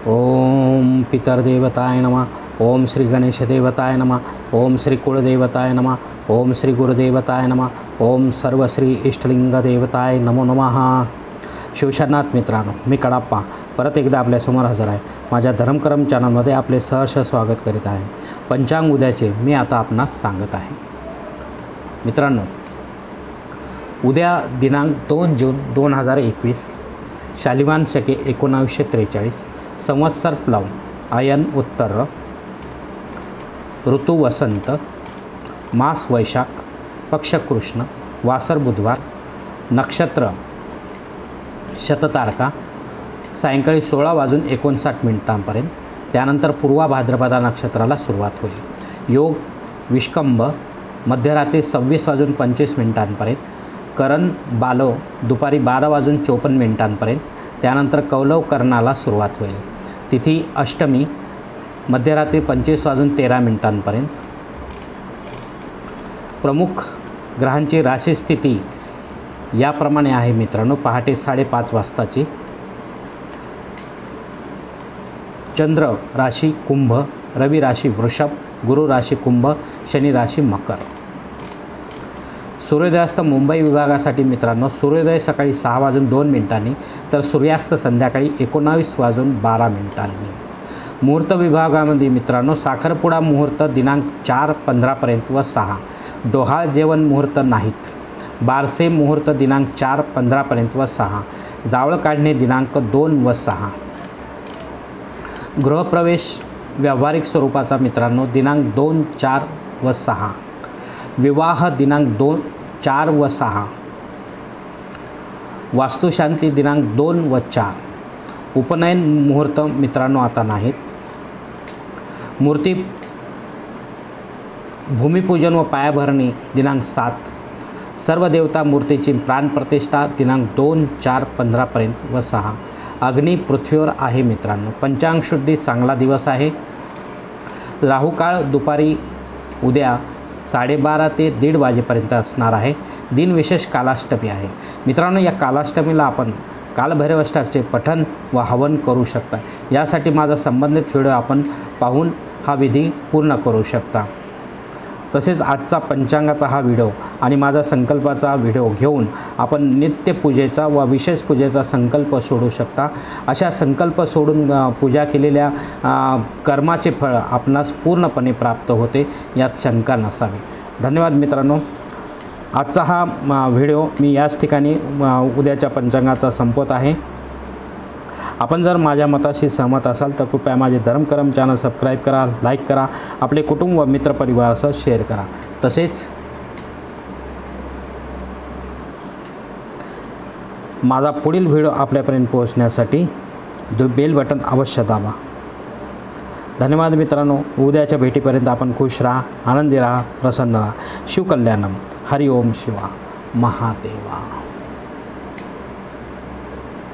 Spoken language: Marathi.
ओम पितरदेवताय नमः। ओम श्री गणेशदेवताय नमः। ओम श्री कुलदेवताय नमः। ओम श्री गुरुदेवताय नमः। ओम सर्वश्री इष्टलिंगदेवताय नमो नमः। शिवशरणार्थ मित्रांनो, मी कडाप्पा परत एकदा आपल्यासमोर हजर आहे। माझ्या धर्मकरम चॅनलमध्ये आपले सहर्ष स्वागत करीत आहे। पंचांग उद्याचे मी आता आपणास सांगत आहे। मित्रांनो, उद्या दिनांक 2 जून 2021, शालिवान शके 1943, संवत्सर प्लव, आयन उत्तर, ऋतू वसंत, मास वैशाख, पक्ष कृष्ण, वासर बुधवार, नक्षत्र शततारका, सायंकाळी 16:59 त्यानंतर पूर्वा भाद्रपदा नक्षत्राला सुरुवात होईल। योग विष्कंभ मध्यरात्री 26:25 करण बालो दुपारी 12:54 त्यानंतर कौलव कर्णाला सुरुवात होईल। तिथी अष्टमी मध्यरात्री 25:13 प्रमुख ग्रहांची राशी स्थिती याप्रमाणे आहे मित्रांनो। पहाटे 5:30 वाजताची चंद्र राशी कुंभ, रवी राशी वृषभ, गुरु राशी कुंभ, शनी राशी मकर। सूर्योदयास्त मुंबई विभागासाठी मित्रांनो, सूर्योदय सकाळी 6:02 तर सूर्यास्त संध्याकाळी 19:12। मुहूर्त विभागामध्ये मित्रांनो, साखरपुडा मुहूर्त दिनांक 4:15 व 6, डोहाळ जेवण मुहूर्त नाहीत। बारसे मुहूर्त दिनांक 4:15 व 6, जावळ काढणे दिनांक 2 व 6। गृहप्रवेश व्यावहारिक स्वरूपाचा मित्रांनो दिनांक 2, 4 व 6, विवाह दिनांक 2, 4 व 6, वास्तुशांती दिनांक 2 व 4, उपनयन मुहूर्त मित्रांनो आता नाहीत। मूर्ती भूमिपूजन व पायाभरणी दिनांक 7, सर्व देवता मूर्तीची प्राणप्रतिष्ठा दिनांक 2, 4, 15 व 6। अग्नी पृथ्वीवर आहे मित्रांनो। पंचांग शुद्धी चांगला दिवस आहे। राहुकाळ दुपारी उद्या 12:30 ते 1:30 वाजेपर्यंत असणार आहे। दिनविशेष कालाष्टमी आहे मित्रांनो। या कालाष्टमीला आपण कालभैरवाष्टकाचे पठण व हवन करू शकता। यासाठी माझा संबंधित व्हिडिओ आपण पाहून हा विधी पूर्ण करू शकता। तसेच आजचा पंचांगाचा हा व्हिडिओ आणि माझा संकल्पाचा व्हिडिओ घेऊन आपण नित्यपूजेचा व विशेष पूजेचा संकल्प सोडू शकता। अशा संकल्प सोडून पूजा केलेल्या कर्माचे फळ आपणास पूर्णपणे प्राप्त होते, यात शंका नसावी। धन्यवाद मित्रांनो। आजचा हा व्हिडिओ मी याच ठिकाणी उद्याच्या पंचांगाचा संपवत आहे। आपण जर माझ्या मताशी सहमत असाल तर कृपया माझे धर्मकरम चॅनल सबस्क्राईब करा, लाईक करा, आपले कुटुंब व मित्रपरिवारासह शेअर करा। तसेच माझा पुढील व्हिडिओ आपल्यापर्यंत पोहोचण्यासाठी बेल बटन अवश्य दाबा। धन्यवाद मित्रांनो। उद्याच्या भेटीपर्यंत आपण खुश राहा, आनंदी राहा, प्रसन्न राहा। शिवकल्याणम। हरि ओम शिवा महादेवा।